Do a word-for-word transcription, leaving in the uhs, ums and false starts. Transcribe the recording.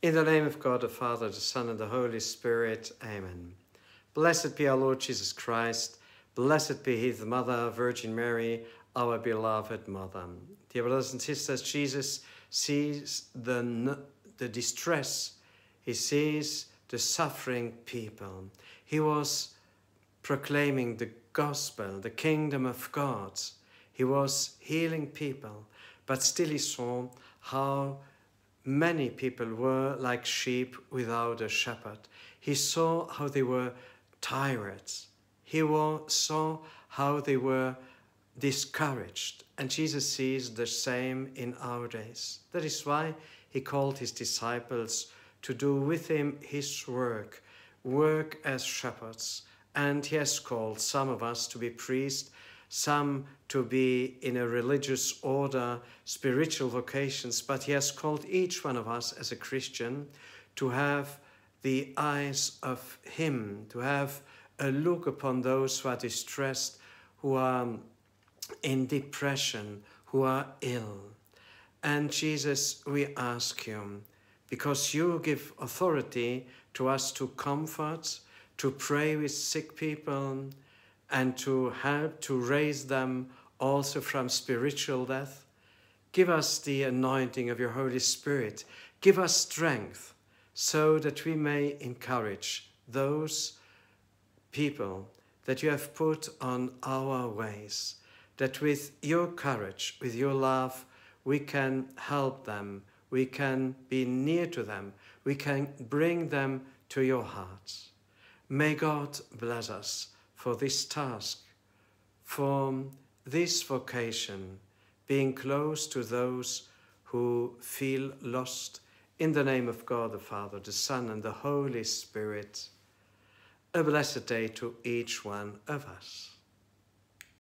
In the name of God, the Father, the Son, and the Holy Spirit. Amen. Blessed be our Lord Jesus Christ. Blessed be his Mother, Virgin Mary, our beloved Mother. Dear brothers and sisters, Jesus sees the, the distress. He sees the suffering people. He was proclaiming the gospel, the kingdom of God. He was healing people, but still he saw how many people were like sheep without a shepherd. He saw how they were tired. He saw how they were discouraged. And Jesus sees the same in our days. That is why he called his disciples to do with him his work, work as shepherds. And he has called some of us to be priests, some to be in a religious order, spiritual vocations, but he has called each one of us as a Christian to have the eyes of him, to have a look upon those who are distressed, who are in depression, who are ill. And Jesus, we ask you, because you give authority to us to comfort, to pray with sick people, and to help to raise them also from spiritual death. Give us the anointing of your Holy Spirit. Give us strength so that we may encourage those people that you have put on our ways, that with your courage, with your love, we can help them, we can be near to them, we can bring them to your hearts. May God bless us for this task, for this vocation, being close to those who feel lost. In the name of God, the Father, the Son, and the Holy Spirit. A blessed day to each one of us.